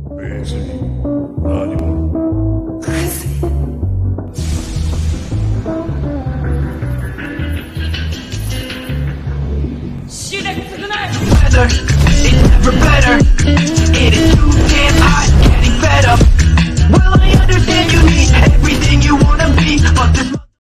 別に何も。 死で償え。Better, it's never better.